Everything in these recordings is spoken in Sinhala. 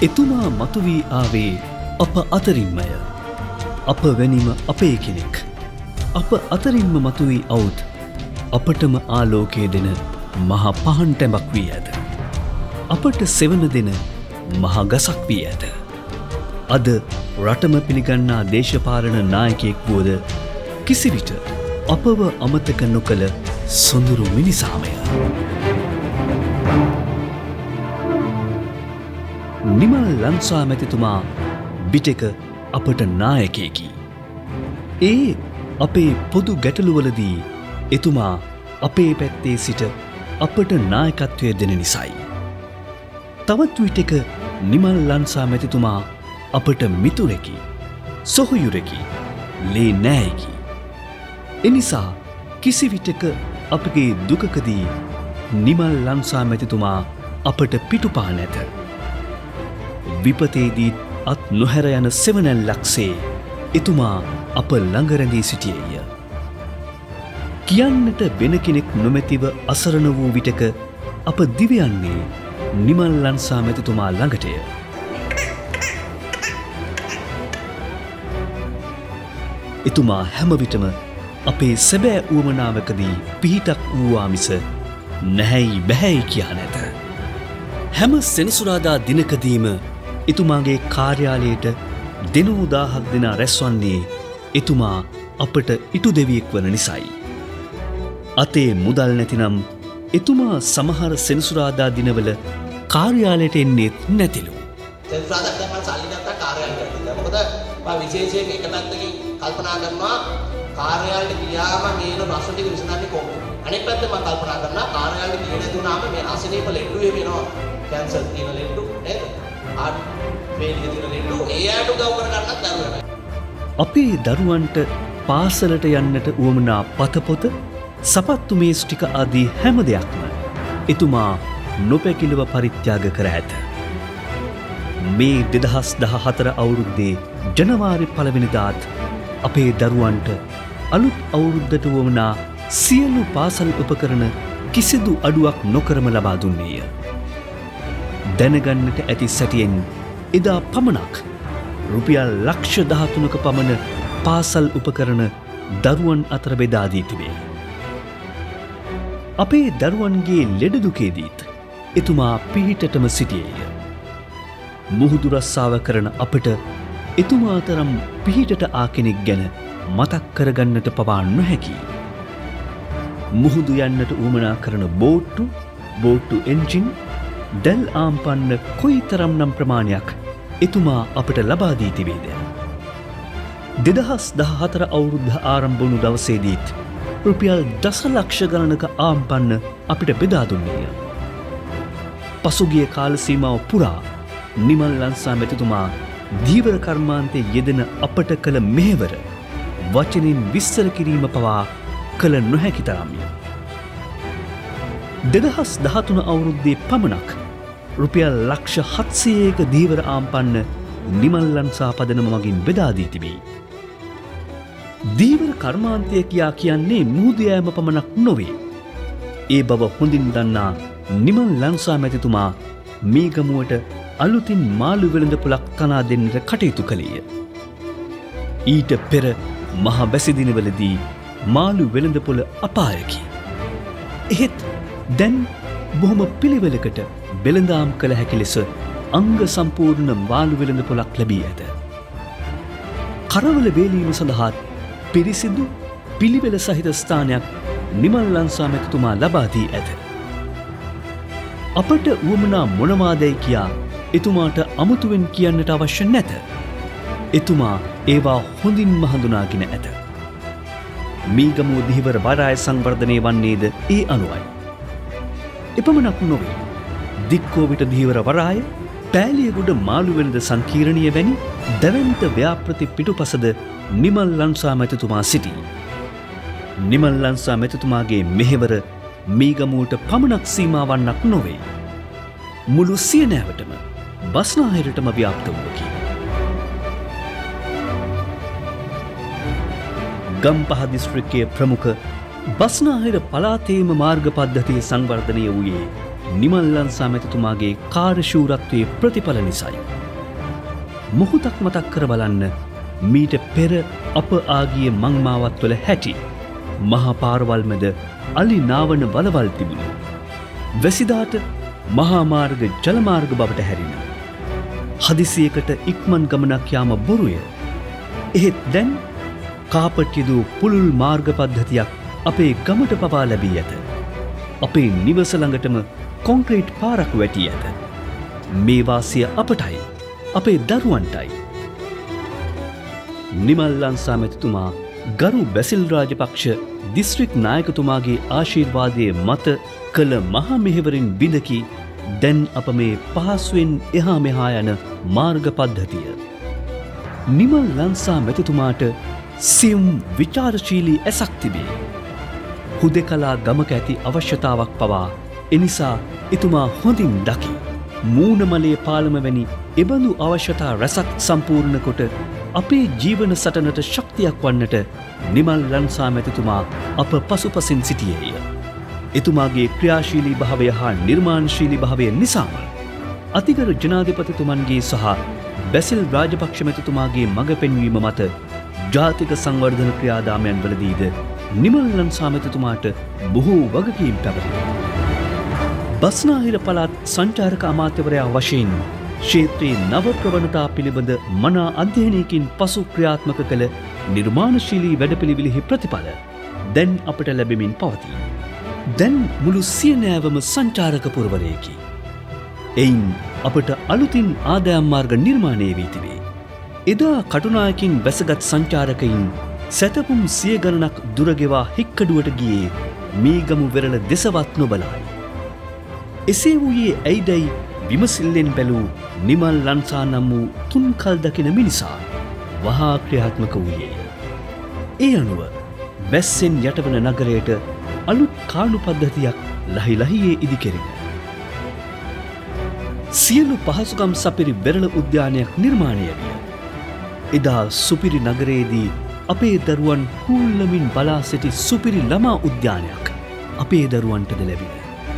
එතුමා මතුවී ආවේ අප අතරින්මය. අප වැනිම අපේ කෙනෙක්. අප අතරින්ම මතුවී අවුත් අපටම ආලෝකය දෙන මහා පහන් තැඹක් වී ඇත. අපට සෙවන දෙන මහා ගසක් වී ඇත. අද රටම පිළිගන්නා දේශපාලන නායකයෙක් වුවද කිසිවිට අපව අමතක නොකළ සොඳුරු මිනිසාමය. නිමල් ලන්සා මැතිතුමා බිටෙක අපට නායකයෙකි. ඒ අපේ පොදු ගැටලුවලදී එතුමා අපේ පැත්තේ සිට අපට නායකත්වය දෙන නිසයි. තවත් විටක නිමල් ලන්සා මැතිතුමා අපට මිතුරෙකි, සොහොයුරෙකි, ලේ නෑයෙකි. එනිසා කිසිවිටක අපගේ දුකකදී නිමල් ලන්සා මැතිතුමා අපට පිටුපා නැත. විපතේදී අත් නොහැර යන සෙවණැල්ලක්සේ එතුමා අප ළඟ රැඳී සිටියේය. කියන්නට වෙන කෙනෙක් නොමැතිව අසරණ වූ විටක අප දිවයන්නේ නිමල් ලන්සා මැතිතුමා ළඟටය. එතුමා හැම විටම අපේ සැබෑ උවමනාවකදී පිහිටක් වූවා මිස නැහැයි බැහැයි කියා නැත. හැම සෙනසුරාදා දිනකදීම එතුමාගේ කාර්යාලයට දෙනූ 1000ක් දෙනා රැස්වන්නේ එතුමා අපට ඉටු දෙවියෙක් වන නිසයි. අතේ මුදල් නැතිනම් එතුමා සමහර සෙනසුරාදා දිනවල කාර්යාලයට එන්නේත් නැතිලු. සෙනසුරාදා දැන් මම සල්ලි නැත්තම් කාර්යාලයට යන්න. මොකද මම විශේෂයෙන් එක පැත්තකින් කල්පනා කරනවා කාර්යාලයට ගියාම මේන ප්‍රශ්න ටික විසඳන්නේ කොහොමද? අනෙක් පැත්තෙන් මම කල්පනා කරනවා කාර්යාලයට ගියේ නැතුණාම මේ අසනීප ලෙඩු වෙනවා. කැන්සර් තියෙන ලෙඩු නේද? වේලිය තියෙන ලෙඩු ඒ අයට උදව් කරගන්නත් දරුවෝ. අපේ දරුවන්ට පාසලට යන්නට උවමනා පතපොත, සපත්තු මේස් ටික ආදී හැම දෙයක්ම එතුමා නොපැකිලව පරිත්‍යාග කර ඇත. මේ 2014 අවුරුද්දේ ජනවාරි 1 වෙනිදාත් අපේ දරුවන්ට අලුත් අවුරුද්දට වුවමනා සියලු පාසල් උපකරණ කිසිදු අඩුවක් නොකරම ලබා දුන්නේය. දැනගන්නට ඇති සැටියෙන් එදා පමණක් රුපියල් ලක්ෂ 13ක පමණ පාසල් උපකරණ දරුවන් අතර බෙදා දී තිබේ. අපේ දරුවන්ගේ ලෙඩ දුකේදීත් එතුමා පිහිටටම සිටියේය. මුහුදු රස්සාව කරන අපට එතුමා තරම් පිහිටට ආ කෙනෙක් ගැන මතක් කරගන්නට පවා නොහැකි. මුහුදු යන්නට උවමනා කරන බෝට්ටු එන්ජින්, දැල් ආම්පන්න කොයිතරම්නම් ප්‍රමාණයක් එතුමා අපට ලබා දී තිබේද? 2014 අවුරුද්ද ආරම්භ වුණු දවසේදීත් රුපියල් දසලක්ෂ ගණනක ආම්පන්න අපිට බෙදා දුන්නේය. පසුගිය කාල සීමාව පුරා නිමල් ලන්සා මැතිතුමා ධීවර කර්මාන්තයේ යෙදෙන අපට කළ මෙහෙවර වචනින් විස්තර කිරීම පවා කළ නොහැකි තරම්ය. 2013 අවුරුද්දේ පමණක් රුපියල් ලක්ෂ 700ක ධීවර ආම්පන්න නිමල් ලන්සා පදනම මගින් බෙදා දී තිබේ. ධීවර කර්මාන්තය කියා කියන්නේ මුහුදු යෑම පමණක් නොවේ. ඒ බව හොඳින් දන්නා නිමල් ලන්සා මැතිතුමා මේ ගමුවට අලුතින් මාළු වෙළඳපොළක් තනා දෙන්නට කටයුතු කළේය. ඊට පෙර මහ බැසි දිනවලදී මාළු වෙළඳපොළ අපායකි. එහෙත් දැන් බොහොම පිළිවෙලකට වෙළඳාම් කළ හැකි ලෙස අංග සම්පූර්ණ මාළු වෙළඳපොළක් ලැබී ඇත. කරවල වේලීම සඳහා පිරිසිදු පිළිවෙල සහිත ස්ථානයක් නිමල් ලන්සා මැතිතුමා ලබා දී ඇත. අපට උවමනා මොනවාදැයි කියා එතුමාට අමුතුවෙන් කියන්නට අවශ්‍ය නැත. එතුමා ඒවා හොඳින්ම හඳුනාගෙන ඇත. මීගමුව දිහිවර වරාය සංවර්ධනය වන්නේද ඒ අනුවයි. එපමණක් නොවේ. දික්කෝවිට දිහිවර වරාය, පෑලියගොඩ මාළු වෙළඳ සංකීර්ණිය වැනි දැවැන්ත ව්‍යාපෘති පිටුපසද නිමල් ලන්සා මැතිතුමා සිටී. නිමල් ලන්සා මැතිතුමාගේ මෙහෙවර මීගමුවට පමණක් සීමා වන්නක් නොවේ. මුළු සියනෑවටම බස්නාහිරටම ව්‍යාප්ත වූවකි. ගම්පහ දිස්ත්‍රික්කයේ ප්‍රමුඛ බස්නාහිර පළාතේම මාර්ග පද්ධතිය සංවර්ධනය වූයේ නිමල් ලන්සා මැතිතුමාගේ කාර්යශූරත්වයේ ප්‍රතිඵල නිසායි. මොහොතක් මතක් කර බලන්න මීට පෙර අප ආගිය මංමාවත්වල හැටි මහා පාරවල් මැද අලි නාවන වලවල් තිබුණි. වැසිදාට මහා මාර්ග ජලමාර්ග බවට හැරින. හදිසියකට ඉක්මන් ගමනක් යාම බොරුය. එහෙත් දැන් කාපට් යදූ පුළුල් මාර්ග පද්ධතියක් අපේ ගමට පවා ලැබී ඇත. අපේ නිවස ළඟටම කොන්ක්‍රීට් පාරක් වැටී ඇත. මේ වාසිය අපටයි, අපේ දරුවන්ටයි. නිමල් ලන්සා මැතිතුමා ගරු බැසිල් රාජපක්ෂ දිස්ත්‍රික් නායකතුමාගේ ආශිර්වාදයේ මත කළ මහා මෙහෙවරින් බිඳකි දැන් අප මේ පහසුවෙන් එහා මෙහා යන මාර්ග පද්ධතිය. නිමල් ලන්සා මැතිතුමාට සියුම් විචාරශීලී ඇසක් තිබේ. හුදෙකලා ගමක ඇති අවශ්‍යතාවක් පවා එනිසා එතුමා හොඳින් දකි. මූනමලේ පාලම වැනි එබඳු අවශ්‍යතා රැසක් සම්පූර්ණ කොට අපේ ජීවන සටනට ශක්තියක් වන්නට නිමල් ලන්සා මැතිතුමා අප පසුපසින් සිටියේය. එතුමාගේ ක්‍රියාශීලී භාවය හා නිර්මාණශීලී භාවය නිසාම අතිගරු ජනාධිපතිතුමන්ගේ සහ බැසිල් රාජපක්ෂ මැතිතුමාගේ මඟ පෙන්වීම මත ජාතික සංවර්ධන ක්‍රියාදාමයන් වලදීද නිමල් ලන්සා මැතිතුමාට බොහෝ වගකීම් පැවරුණා. බස්නාහිර පළාත් සංචාරක අමාත්‍යවරයා වශයෙන් ක්ෂේත්‍රයේ නව ප්‍රවණතා පිළිබඳ මනා අධ්‍යයනයකින් පසු ක්‍රියාත්මක කළ නිර්මාණශීලී වැඩපිළිවෙලෙහි ප්‍රතිඵල දැන් අපට ලැබෙමින් පවතී. දැන් මුළු සියනෑවම සංචාරක පුරවරයකි. එයින් අපට අලුතින් ආදායම් මාර්ග නිර්මාණය වී තිබේ. එදා කටුනායකින් බැසගත් සංචාරකයින් සැතපුම් සිය ගණනක් දුරගෙවා හික්කඩුවට ගියේ මීගමු වෙරළ දෙසවත් නොබලායි. එසේ වූයේ ඇයිදැයි විමසිල්ලෙන් බැලූ නිමල් ලන්සා නම් වූ තුන්කල් දකින මිනිසා වහා ක්‍රියාත්මක වූයේය. ඒ අනුව වැස්සෙන් යටවන නගරයට අලුත් කාණු පද්ධතියක් ලහි ලහියේ ඉදිකෙරින. සියලු පහසුකම් සපිරි වෙරළ උද්‍යානයක් නිර්මාණය විය. එදා සුපිරි නගරයේදී අපේ දරුවන් හූල්ලමින් බලා සිටි සුපිරි ළමා උද්‍යානයක් අපේ දරුවන්ටද ලැබින.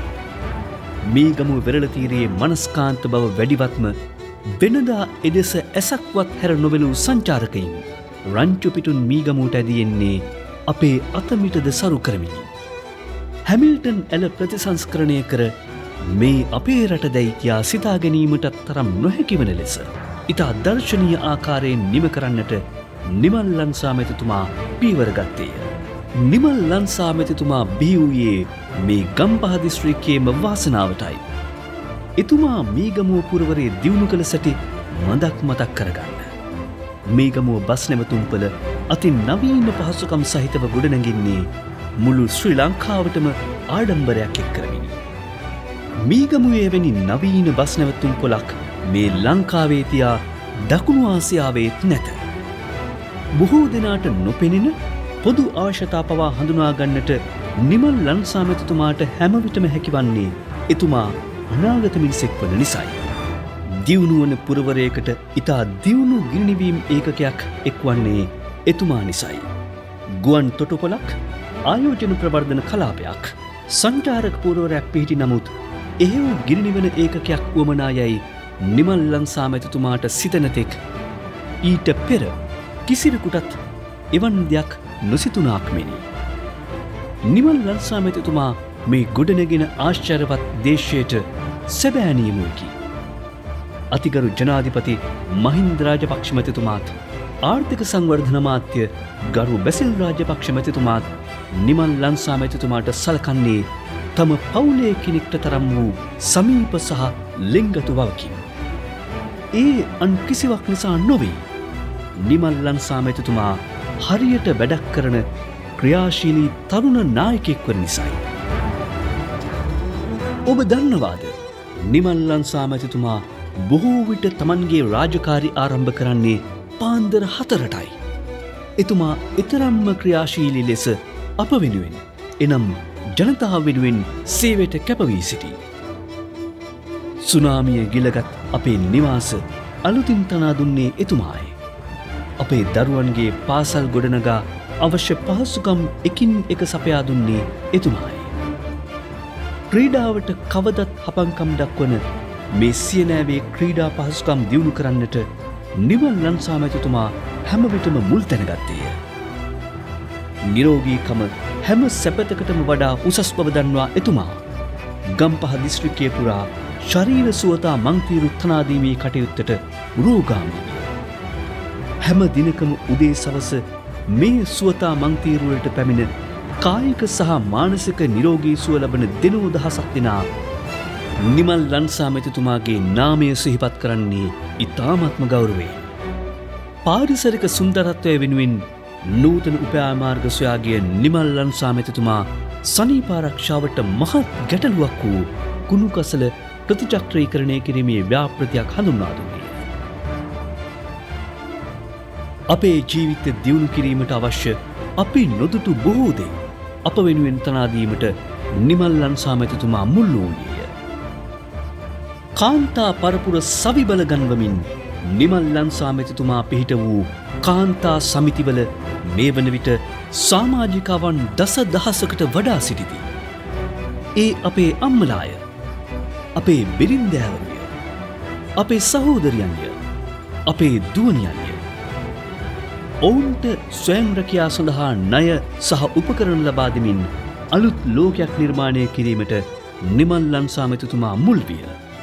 මීගමු වෙරළ තීරයේ මනස්කාන්ත බව වැඩිවත්ම වෙනදා එදෙස ඇසක්වත් හැර නොබැලූ සංචාරකයින් රංචු පිටුන් මීගමුට ඇදියෙන්නේ අපේ අතමිටද සරු කරමිනි. හැමිල්ටන් ඇල ප්‍රතිසංස්කරණය කර මේ අපේ රට දැයි කියා සිතා ගැනීමටත් තරම් නොහැකි වන ලෙස ඉතා දර්ශනීය ආකාරයෙන් නිම කරන්නට නිමල් ලන්සා මැතිතුමා පීවර ගත්තේය. නිමල් ලන්සා මැතිතුමා බිහි වූයේ මේ ගම්පහ දිස්ත්‍රික්කයේම වාසනාවටයි. එතුමා මීගමුව පුරවරේ දියුණු කළ සැටි මඳක් මතක් කරගන්න. මීගමුව බස් නැවතුම්පල අති නවීන පහසුකම් සහිතව ගොඩනැගින්නේ මුළු ශ්‍රී ලංකාවටම ආඩම්බරයක් එක් කරමිනි. මීගමුවේ එවැනි නවීන බස් නැවතුම්පොලක් මේ ලංකාවේ තියා දකුණු ආසියාවේත් නැත. බොහෝ දෙනාට නොපෙනෙන පොදු අවශ්‍යතා පවා හඳුනා ගන්නට නිමල් ලන්සා මැතිතුමාට හැමවිටම හැකිවන්නේ එතුමා අනාගත මිනිසෙක් වන නිසායි. දියුණුවන පුරවරයකට ඉතා දියුණු ගිනිවීම් ඒකකයක් එක්වන්නේ එතුමා නිසායි. ගුවන් තොටුපොළක් ආයෝජන ප්‍රවර්ධන කලාපයක් සංචාරක පුරවරයක් පිහිටි නමුත් එහෙව් ගිනිනිවන ඒකකයක් වුවමනා යැයි නිමල් ලන්සා මැතිතුමාට සිතනතෙක් ඊට පෙර කිසිවෙකුටත් එවන් දෙයක් නොසිතුනාක් මෙනි. නිමල් ලන්සා මැතිතුමා මේ ගොඩනැගෙන ආශ්චර්යවත් දේශයට සැබෑ නියමුවෙකි. අතිගරු ජනාධිපති මහින්ද රාජපක්ෂ මැතිතුමාත් ආර්ථික සංවර්ධන අමාත්‍ය ගරු බැසිල් රාජපක්ෂ මැතිතුමාත් නිමල් ලන්සා මැතිතුමාට සලකන්නේ තම පවුලේ කෙනෙක්ට තරම් වූ සමීප සහ ලෙන්ගතු බවකින්. ඒ අන් කිසිවක් නිසා නොවේ. නිමල් ලන්සා මැතිතුමා හරියට වැඩක් කරන ක්‍රියාශීලී තරුණ නායකයෙක් වන නිසායි. ඔබ දන්නවාද නිමල් ලන්සා මැතිතුමා බොහෝ විට තමන්ගේ රාජකාරි ආරම්භ කරන්නේ පාන්දර 4ටයි. එතුමා එතරම්ම ක්‍රියාශීලී ලෙස අප වෙනුවෙන් එනම් ජනතාව වෙනුවෙන් සේවයට කැපවී සිටි. සුනාමිය ගිලගත් අපේ නිවාස අලුතින් තනා දුන්නේ එතුමායි. අපේ දරුවන්ගේ පාසල් ගොඩනගා අවශ්‍ය පහසුකම් එකින් එක සපයා දුන්නේ එතුමායි. ක්‍රීඩාවට කවදත් හපංකම් දක්වන මේ සියනෑවේ ක්‍රීඩා පහසුකම් දියුණු කරන්නට නිමල් ලන්සා මැතිතුමා හැම විටම මුල් තැනගත්තේය. නිරෝගීකම හැම සැපතකටම වඩා උසස් බව දන්වා එතුමා ගම්පහ දිස්ත්‍රික්කය පුරා ශරීර සුවතා මංතීරු තනාදීමේ කටයුත්තට රෝගාමී විය. හැම දිනකම උදේ සවස මේ සුවතා මංතීරුවලට පැමිණ කායික සහ මානසික නිරෝගී සුව ලබන දෙනෝ දහසක් දෙනා නිමල් ලන්සා මැතිතුමාගේ නාමය සිහිපත් කරන්නේ ඉතාමත්ම ගෞරවයෙන්. පාරිසරික සුන්දරත්වය වෙනුවෙන් නූතන උපයාමාර්ග සොයා ගිය නිමල් ලන්සා මැතිතුමා සනීපාරක්ෂාවට මහත් ගැටලුවක් වූ කුණු කසල ප්‍රතිචක්‍රීකරණය කිරීමේ ව්‍යාපෘතියක් හඳුන්වා දුන්නේ. අපේ ජීවිත දියුණු කිරීමට අවශ්‍ය අපි නොදුටු බොහෝ දේ අප වෙනුවෙන් තනාදීමට නිමල් ලන්සා මැතිතුමා මුල් වූයේය. කාන්තා පරපුර සවිබල ගන්වමින් නිමල් ලන්සා මැතිතුමා පිහිට වූ කාන්තා සමිතිවල මේ වන විට සමාජිකවන් දසදහසකට වඩා සිටිති. ඒ අපේ අම්මලාය, අපේ බිරින්දෑවරුය, අපේ සහෝදරියන්ය, අපේ දුවනියන්ය. ඔවුන්ට ස්වයං රැකියා සඳහා ණය සහ උපකරණ ලබා දෙමින් අලුත් ලෝකයක් නිර්මාණය කිරීමට නිමල් ලන්සා මැතිතුමා මුල් විය.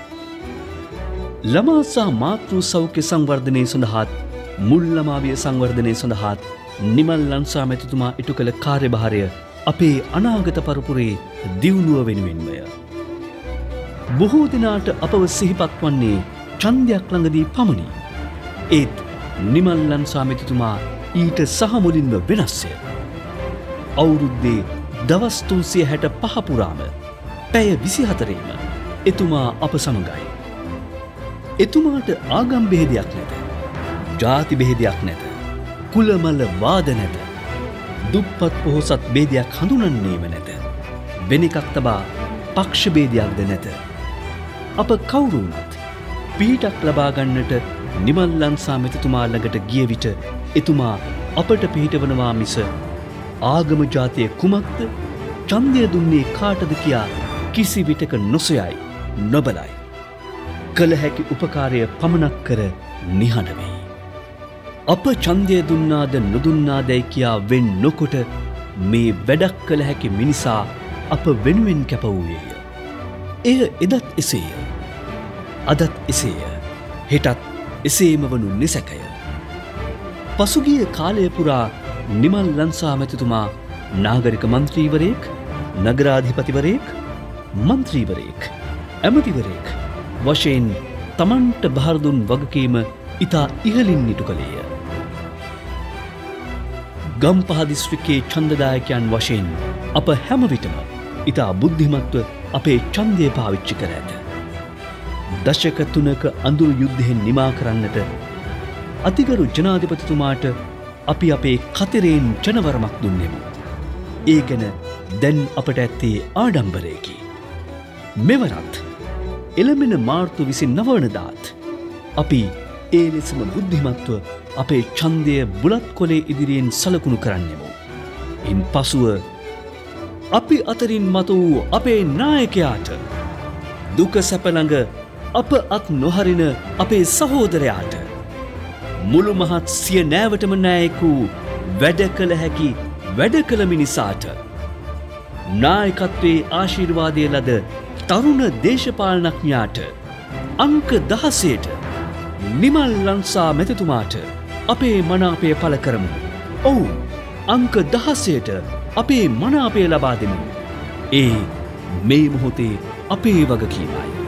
ළමා සහ මාතෘ සෞඛ්‍ය සංවර්ධනය සඳහාත් මුල් ළමාවිය සංවර්ධනය සඳහාත් නිමල් ලන්සා මැතිතුමා ඉටු කළ කාර්යභාරය අපේ අනාගත පරපුරේ දියුණුව වෙනුවෙන්මය. බොහෝ දෙනාට අපව සිහිපත් වන්නේ ඡන්දයක් ළඟදී පමණි. ඒත් නිමල් ලන්සා මැතිතුමා ඊට සහ මුලින්ම වෙනස්ය. අවුරුද්දේ දවස් 365 පුරාම පැය 24ෙම එතුමා අප සමගයි. එතුමාට ආගම් බෙහෙදයක් නැත. ජාති බෙහෙදයක් නැත. කුලමල වාද නැත. දුප්පත් පොහොසත් බෙහෙදයක් හඳුනන්නේම නැත. වෙන එකක් තබා පක්ෂ බෙහෙදයක්ද නැත. අප කවුරු වුණත් පීඩක් ලබා ගන්නට නිමල් ලන්සා මැතිතුමා ළඟට ගිය විට එතුමා අපට පිහිටවනවා මිස ආගම ජාතිය කුමක්ද, ඡන්දය දුන්නේ කාටද කියා කිසි විටක නොසොයයි, නොබලයි. කළ හැකි උපකාරය පමණක් කර නිහඬ වෙයි. අප ඡන්දය දුන්නාද නොදුන්නාදැයි කියා වෙන් නොකොට මේ වැඩක් කළ හැකි මිනිසා අප වෙනුවෙන් කැප වූයේය. එය එදත් එසේය, අදත් එසේය, හෙටත් එසේම වනු නිසැකය. පසුගිය කාලය පුරා නිමල් ලන්සා මැතිතුමා නාගරික මන්ත්‍රීවරයෙක්, නගරාධිපතිවරයෙක්, මන්ත්‍රීවරයෙක්, ඇමතිවරයෙක් වශයෙන් තමන්ට බහර දුන් වගකීම ඉතා ඉහළින් ඉටු කළේය. ගම්පහ දිස්ත්‍රික්කයේ ඡන්දදායකයන් වශයෙන් අප හැම විටම ඉතා බුද්ධිමත්ව අපේ ඡන්දය පාවිච්චි කර ඇත. දශක 3ක අඳුරු යුද්ධයෙන් නිමා කරන්නට අතිගරු ජනාධිපතිතුමාට අපි අපේ කතරෙන් ජනවරමක් දුන්නෙමු. ඒ ගැන දැන් අපට ඇත්තේ ආඩම්බරයකි. මෙවරත් එළඹෙන මාර්තු 29 වනදාත් අපි ඒ ලෙසම බුද්ධිමත්ව අපේ ඡන්දය බුලත් කොලේ ඉදිරියෙන් සලකුණු කරන්නෙමු. ඉන් පසුව අපි අතරින් මතු වූ අපේ නායකයාට, දුක සැප ළඟ අප අත් නොහරින අපේ සහෝදරයාට, මුළු මහත් සිය නෑවටම නායක වූ වැඩ කළ හැකි වැඩ කළ මිනිසාට, නායකත්වයේ ආශිර්වාදය ලද තරුණ දේශපාලනඥයාට, අංක 16ට නිමල් ලන්සා මැතිතුමාට අපේ මනාපය පළ කරමු. ඔව්, අංක 16ට අපේ මනාපය ලබා දෙමු. ඒ මේ මොහොතේ අපේ වගකීමයි.